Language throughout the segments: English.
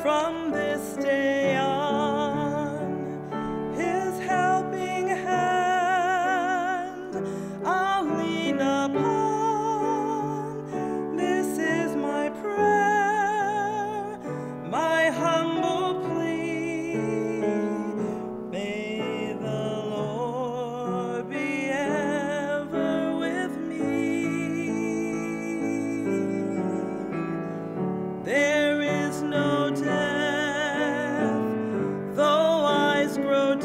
from this day on, his helping hand I'll lean upon. This is my prayer, my humble plea. May the Lord be ever with me. There is no death, though eyes grow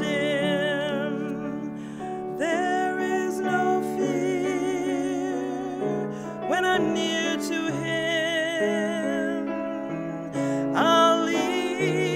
dim. There is no fear when I'm near to him. I'll leave